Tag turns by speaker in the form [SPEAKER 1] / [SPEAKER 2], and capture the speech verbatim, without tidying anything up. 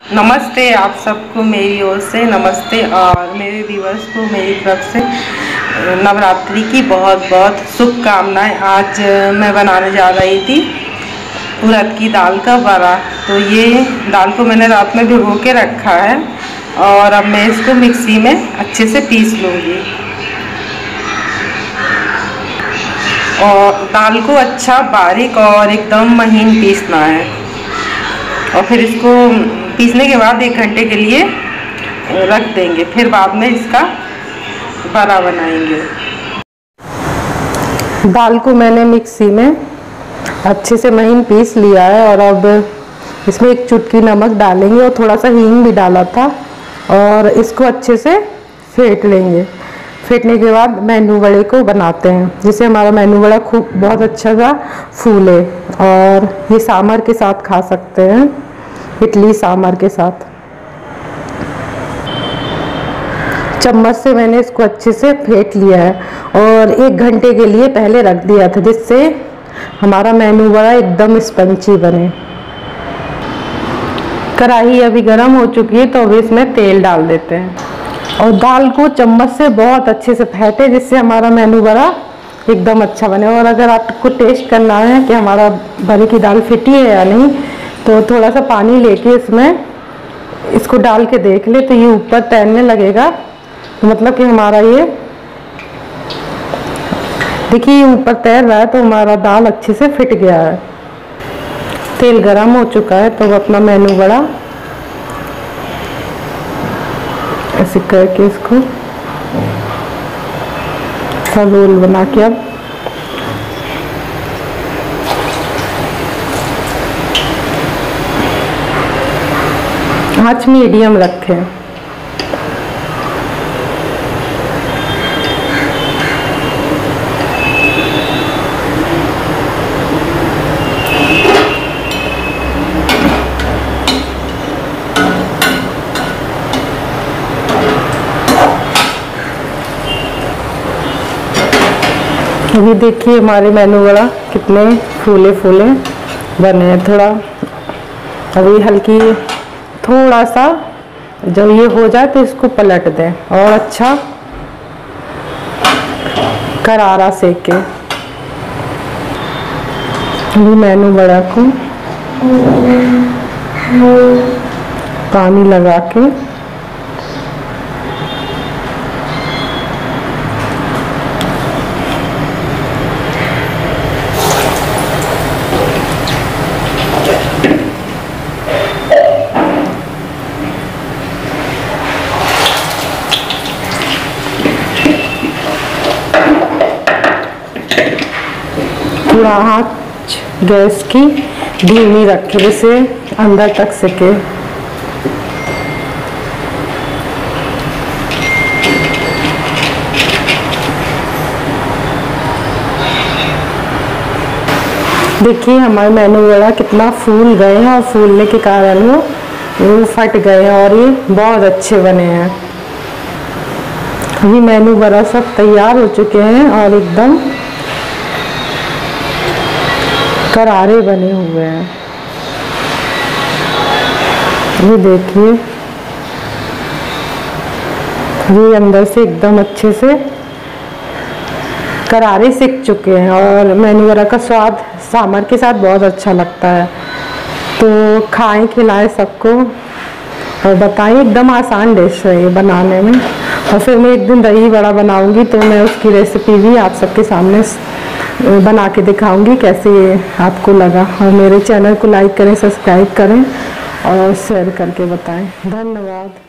[SPEAKER 1] नमस्ते आप सबको मेरी ओर से नमस्ते और मेरे व्यूअर्स को मेरी तरफ से नवरात्रि की बहुत बहुत शुभकामनाएं। आज मैं बनाने जा रही थी उड़द की दाल का बड़ा। तो ये दाल को मैंने रात में भिगो के रखा है और अब मैं इसको मिक्सी में अच्छे से पीस लूँगी। और दाल को अच्छा बारीक और एकदम महीन पीसना है और फिर इसको पीसने के बाद एक घंटे के लिए रख देंगे, फिर बाद में इसका बड़ा बनाएंगे। दाल को मैंने मिक्सी में अच्छे से महीन पीस लिया है और अब इसमें एक चुटकी नमक डालेंगे और थोड़ा सा हींग भी डाला था और इसको अच्छे से फेंट लेंगे। फेंटने के बाद मेनू वड़े को बनाते हैं, जिससे हमारा मेनू वड़ा खूब बहुत अच्छा सा फूले। और ये सांभर के साथ खा सकते हैं, इडली सांभर के साथ। चम्मच से मैंने इसको अच्छे से फेंट लिया है और एक घंटे के लिए पहले रख दिया था, जिससे हमारा मेनू वड़ा एकदम स्पंजी बने। कढ़ाई अभी गर्म हो चुकी है तो अभी इसमें तेल डाल देते हैं और दाल को चम्मच से बहुत अच्छे से फेंटे, जिससे हमारा मेनू वड़ा एकदम अच्छा बने। और अगर आपको टेस्ट करना है कि हमारा बड़े की दाल फिटी है या नहीं, तो थोड़ा सा पानी लेके इसमें इसको डाल के देख ले, तो ये ऊपर तैरने लगेगा, तो मतलब कि हमारा ये देखिए ये ऊपर तैर रहा है, तो हमारा दाल अच्छे से फिट गया है। तेल गरम हो चुका है तो अपना मेनू वड़ा ऐसे करके इसको रोल बना के अब आँच मीडियम रखें। अभी देखिए हमारे मेनू वड़ा कितने फूले फूले बने हैं। थोड़ा अभी हल्की थोड़ा सा जब ये हो जाए तो इसको पलट दें और अच्छा करारा सेके। अभी मेनू वड़ा को पानी लगा के थोड़ा आँच गैस की धीमी रखें, जिससे अंदर तक सिके। देखिए हमारे मेनू वड़ा कितना फूल गए हैं और फूलने के कारण वो वो फट गए हैं और ये बहुत अच्छे बने हैं। अभी मेनू वड़ा सब तैयार हो चुके हैं और एकदम करारे बने हुए हैं। ये देखिए ये अंदर से एकदम अच्छे से करारे सिक चुके हैं और मेनू वड़ा का स्वाद सांभर के साथ बहुत अच्छा लगता है। तो खाएं, खिलाएं सबको और बताएं, एकदम आसान डिश है ये बनाने में। और फिर मैं एक दिन दही वड़ा बनाऊंगी तो मैं उसकी रेसिपी भी आप सबके सामने बना के दिखाऊंगी कैसे ये आपको लगा। और मेरे चैनल को लाइक करें, सब्सक्राइब करें और शेयर करके बताएं। धन्यवाद।